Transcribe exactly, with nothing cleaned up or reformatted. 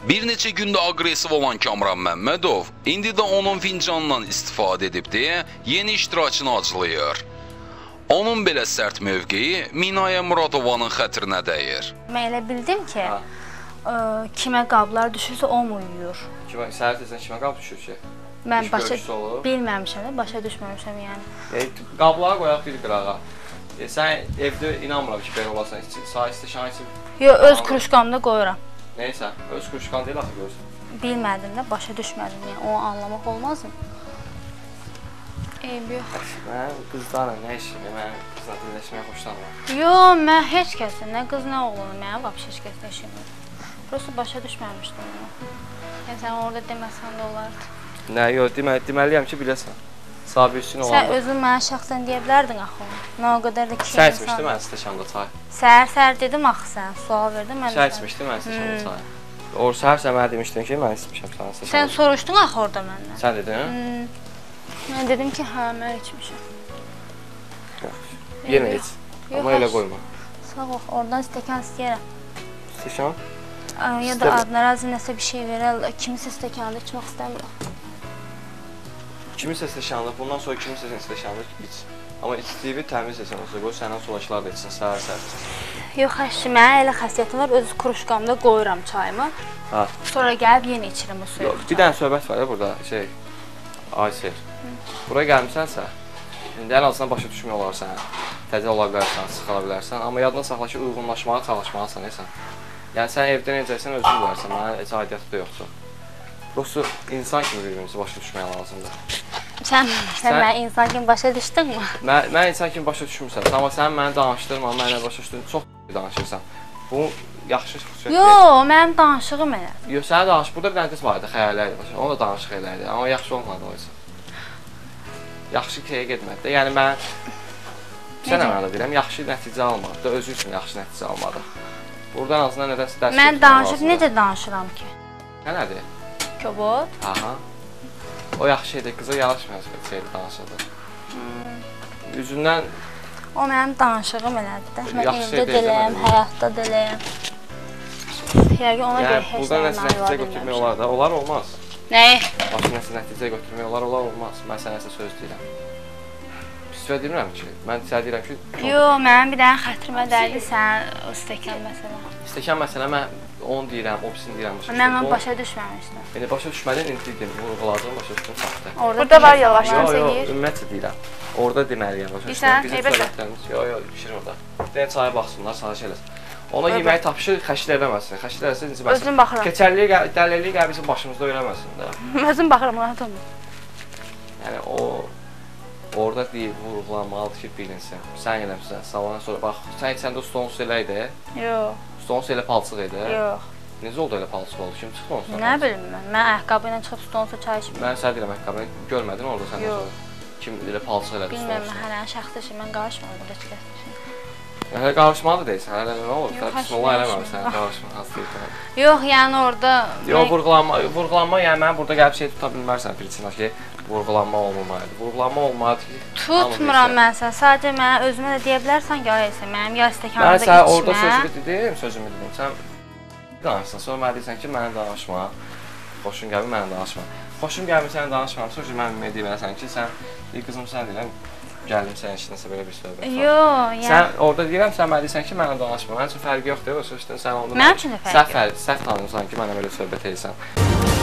Bir neçə gündə aqressiv olan Kamran Məmmədov indi də onun fincanından istifadə edib deyə yeni iştirakçını acılayır. Onun belə sərt mövqeyi Minayə Muradovanın xətrinə dəyir. Mən elə bildim ki, ə, kimə qablar düşürsə o mu yuyur? Kimə, səhər tezdən kimə qab düşür ki? Mən başa bilməmişəm, başa düşməmişəm yəni. E, qablara qoyaq bir qırağa. E, sən evdə inanmıram ki, belə olasan, sağ istəşan için... Yox, öz kruşkamda qoyuram. Neysə, öz kruşkan deyil axı görürsən. Bilmədim də, başa düşmədim yəni, onu anlamaq olmazmı? Eyb yox. Mən qızlarla nə işim, mən qızla dinləşməyə xoşlanmıram. Yox, mən heç kəsin, nə qız, nə oğlanı, mənə vapş heç kəsin işim yox. Prosto başa düşməmişdim onu. Yəni, sən orada deməsən də olardı. Nə, yox, demə, deməliyəm ki, biləsən. Sabir üçün olanda. Sən özün mənə şəxsən deyə bilərdin axı onu. Nə o qədər də ki... Sən içmişdin mən stəşanda çay. Səhər-səhər dedim axı sən, sual verdim mən. Sən içmişdin mən stəşanda çay. O səhər-səhər mənə demişdin ki, mən içmişəm sana stəşanda. Sən soruşdun axı orada məndən. Sən dedin? Mən dedim ki, hə, mən içmişəm. Yaxşı. Yenə iç. Amma elə qoyma. Sağ ol, oradan stəkan istəyərəm. Stəkan? Ya da adına razı nəsə bir şey verərlər. Kimisə stəkanında içmək istəmirəm. Kimisə stəkanında, bundan sonra kimisə stəkanında iç. Amma içdiyi təmiz etsən olsa, qoy səndən solaşlar da içsin, səhər-səhər. Yox, əşi, mənə elə xəsiyyətim var, öz kruşkamda qoyuram çayımı. Sonra gəlib yenə içirim o suyu. Bir dənə söhbət var ya burada, şey, Aysel. Buraya gəlmişsənsə, indi ən azından başa düşmək olar sənə. Təzə ola bilərsən, sıxıla bilərsən, amma yadına saxla ki, uyğunlaşmağa çalışmalısan, neysən. Yəni, sən evdə necəksən, özün bilərsən, mənə heç aidiyyatı da yoxdur. Prosto insan kimi bir-birimizi başa düşməyə lazımdır. Sən mənə insan kimi başa düşdün mü? Mən insan kimi başa düşmürsən, amma sən məni danışdırma, mənə başa düşdün, çox danışırsan. Bu, yaxşı xüsusiyyət deyil. Yox, mənim danışığım elədir. Yox, sənə danış, burada bir dənə qız var idi, xəyallər idi, onu da danışıq eləydi, amma yaxşı olmadı o üçün. Yaxşı kəyə getmədi. Yəni, mən sənə mənə deyirəm, yaxşı nəticə almadı da, özü üçün yaxşı nəticə almadı. Buradan azından nədənsə dərs mən danışıb, necə danışıram ki? Nə nədir? Köbot? Aha. O yaxşı şeydir, qıza yaraşmayan şeydir danışıldı. Üzündən... O mənim danışığım elədir də. Mən evdə deləyəm, həyatda deləyəm. Yəni, ona görə heç buradan nəsə nəticə götürmək olar da, olar olmaz. Nəyi? Başqa nəsə nəticə götürmək olar, olar olmaz. Mən sənə nəsə söz deyirəm. Pis demirəm ki, mən sənə deyirəm ki... Yox, mənim bir dənə xətrimə dəydi sən stəkan məsələ. Stəkan məsələ, mən onu deyirəm, o birisini deyirəm. Mən onu başa düşməmişdim. Yəni, başa düşmədin, indi deyirəm, vurğuladığım başa düşdüm saxtı. Burada var yavaş, yox, yox, ümumiyyətlə deyirəm. Orada deməliyəm, başa düşdüm. Bizim söylətlərimiz, yox, yox, pişir orada. Deyən çaya baxsınlar, sağış eləsin. Ona yeməyi tapışır, xəşil eləməsin. Xəşil eləsin, incəməsin. Özüm baxıram. Keçərliyi, dəliliyi gəl bizim başımızda öyrəməsin də. Özüm baxıram, rahat olma. Yəni, o... Orada deyib, vurğulanmalıdır ki, bilinsin. Sən eləmişsən, sabahdan sonra, bax, sən içəndə stolun su elə idi? Yox. Stolun su elə palçıq idi? Yox. Necə oldu elə palçıq oldu? Kim çıxdı ondan? Nə bilim mən, mən ayaqqabı ilə çıxıb stolun su çay içməyəm. Mən sənə deyirəm ayaqqabı, görmədin orada səndən sonra? Kim elə palçıq elədi stolun su? Bilməm, mən hələn şəxsi işim, mən qarışmadım, heç kəsmişim. Hələ qarışmalı deyilsən, hələ nə olur? Bismillah eləməmişsən, qarışmaq deyilsən. Yox, yəni orada... Yox, vurğulanma, yəni mən burada gəlib şey tuta bilmərsən Priçina ki, vurğulanma olmalıdır. Vurğulanma olmalıdır ki... Tutmuram mən sən, sadəcə mənə özümə də deyə bilərsən ki, ayəsə, mənim ya stəkanında içmə... Mən sən orada sözümü dedim, sözümü dedim, sən danışsan, sonra mənə deyirsən ki, mənə danışma, xoşun gəlmir, mənə danışma. Xoşum gəlmir, sənə danışmam, sonra mən ümid deyirsən ki, sən, bir qızım sən deyirəm, gəldim sənin işinəsə belə bir söhbət var. Yox, yəni... Sən orada deyirəm, sən mənə deyirsən ki, mənə danışma, mənim üçün fərqi yoxdur, o sözdən sən onda... Mənim üçün də fərqi yox. Səhv tanımırsan ki, mənə belə söhbət edirsən.